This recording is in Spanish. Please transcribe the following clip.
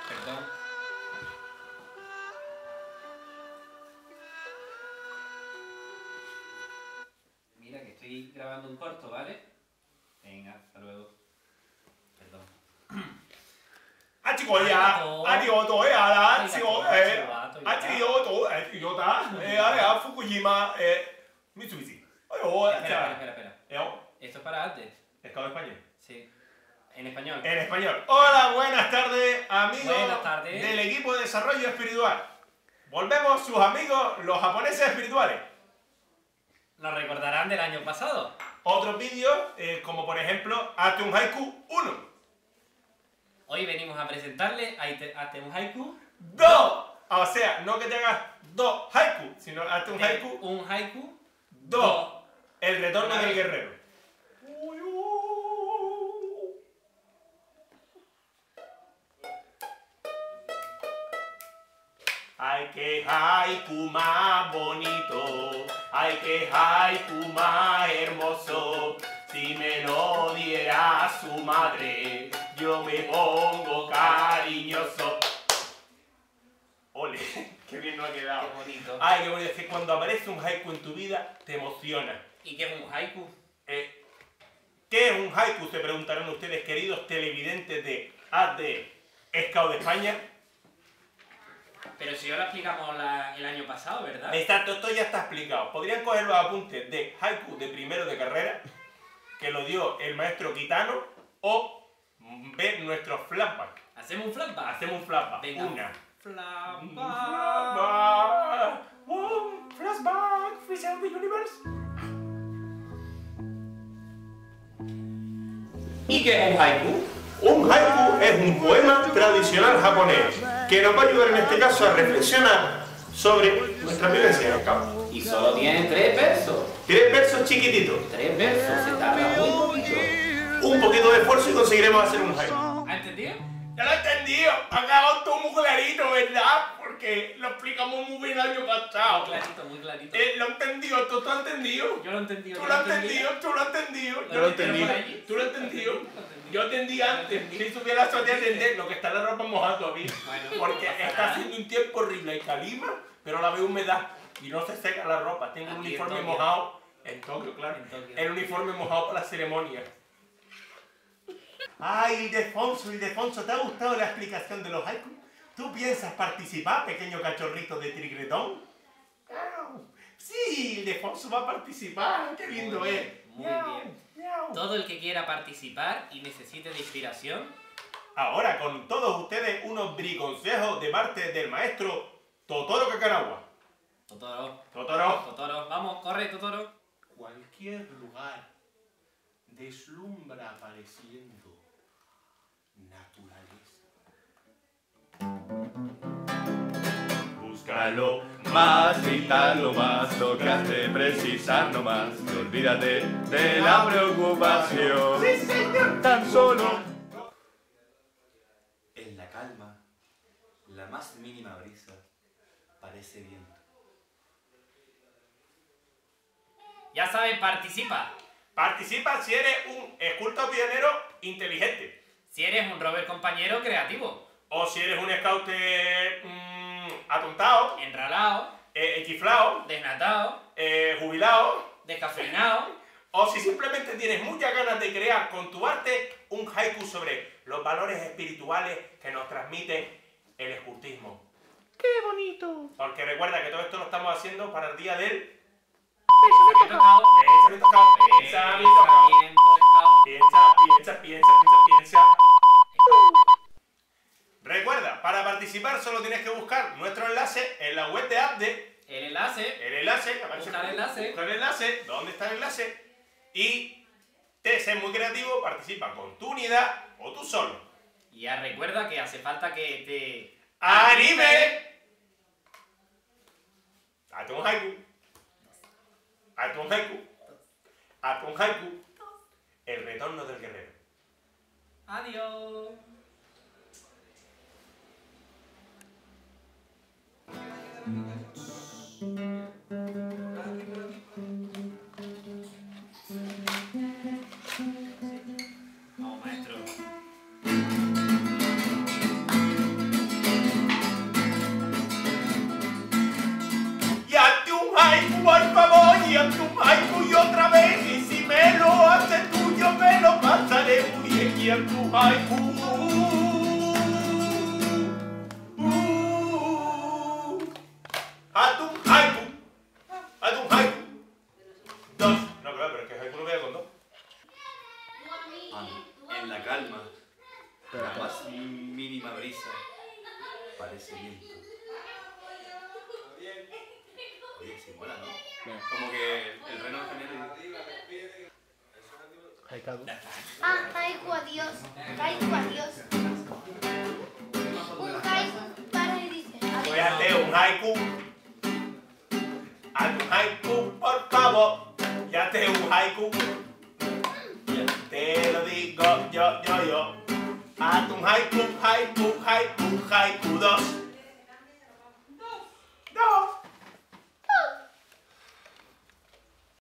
Perdón. Mira que estoy grabando un corto, ¿vale? Venga, hasta luego. Perdón. Fukushima, Mitsubishi. Espera. Esto es para antes. ¿Estado de España? Sí. En español. En español. Hola, buenas tardes, amigos Buenas tardes. del equipo de desarrollo espiritual. Volvemos sus amigos, los japoneses espirituales. Nos recordarán del año pasado. Otros vídeos, como por ejemplo, Hazte un Haiku 1. Hoy venimos a presentarle hazte un haiku. 2. O sea, no que te hagas 2 haiku, sino hazte un haiku. Un haiku. 2. El retorno Una del vez. guerrero. Ay, qué haiku más bonito, ay, qué haiku más hermoso. Si me lo diera su madre, yo me pongo cariñoso. Ole, qué bien nos ha quedado. Qué bonito. Ay, qué bonito. Es que cuando aparece un haiku en tu vida, te emociona. ¿Y qué es un haiku? ¿Qué es un haiku? Se preguntarán ustedes, queridos televidentes de AD Scout de España. Pero si ya lo explicamos el año pasado, ¿verdad? Exacto, esto ya está explicado. Podrían coger los apuntes de haiku de primero de carrera, que lo dio el maestro Kitano, o ver nuestros flashbacks. ¿Hacemos un flashback? Hacemos un flashback. Venga. Una. Flashback. Un flashback. Freezer the Universe. ¿Y qué es un haiku? Un haiku es un poema tradicional japonés que nos va a ayudar en este caso a reflexionar sobre nuestra vivencia en el campo. Y solo tiene 3 versos. 3 versos chiquititos. 3 versos, se tarda muy poquito. Un poquito de esfuerzo y conseguiremos hacer un haiku. ¿Has entendido? Ya lo he entendido. Ha quedado todo muy clarito, ¿verdad? Porque lo explicamos muy bien el año pasado. Muy clarito. Lo he entendido. ¿Tú lo has entendido? Yo lo he entendido. ¿Tú lo has entendido? ¿Tú lo has entendido? Yo lo he entendido. ¿Tú lo has entendido? Yo entendí antes. Si supiera la suerte de entender lo que está la ropa mojada todavía. Bueno, Porque no pasa está nada. haciendo un tiempo horrible. Hay calima, pero la veo humedad. Y no se seca la ropa. Tengo un Aquí en uniforme Tokio. mojado. En Tokio, claro. En Tokio. El uniforme mojado para la ceremonia. Ay, Ildefonso, ¿te ha gustado la explicación de los haikus? ¿Tú piensas participar, pequeño cachorrito de Trigretón? Sí, Ildefonso va a participar. Qué lindo Muy es. bien, muy bien. Todo el que quiera participar y necesite de inspiración, Ahora con todos ustedes unos briconsejos de parte del maestro Totoro Kakarawa. Totoro, vamos, corre, Totoro. Cualquier lugar deslumbra apareciendo naturaleza. Búscalo más, grítalo más, lo que hace precisar no más. Y olvídate de la preocupación. ¡Sí, señor! Tan solo. En la calma, la más mínima brisa parece viento. Ya sabes, participa. Participa si eres un escultor pionero inteligente. Si eres un rover compañero creativo, O si eres un scout atontado, enralado, chiflado, desnatado, jubilado. descafeinado. O si simplemente tienes muchas ganas de crear con tu arte un haiku sobre los valores espirituales que nos transmite el escultismo. ¡Qué bonito! Porque recuerda que todo esto lo estamos haciendo para el día del Pensamiento cao. pensamiento scout. Pensamiento scout. Pensamiento cao. Piensa. Recuerda, para participar solo tienes que buscar nuestro enlace en la web de AppDe. El enlace. El enlace, aparece Busca el enlace. Busca el enlace. ¿Dónde está el enlace? Y te sé muy creativo, participa con tu unidad o tú solo. Y ya recuerda que hace falta que te... ¡Anime! Hazte un haiku. Hazte un haiku. Hazte un haiku. El retorno del guerrero. Adiós. Vamos, maestro. haiku. Haz un haiku. Haz un haiku. Dos. No, claro, pero es que haiku no queda con dos. En la calma, la más mínima brisa parece viento. Oye, sí mola, ¿no? Como que el reno genera... Haiku, adiós. Haiku, adiós. Un haiku para y dice adiós. Voy a hacer un haiku. Haz un haiku, por favor. Ya hazte un haiku. Te lo digo yo. Haz un haiku, haiku, haiku, haiku 2.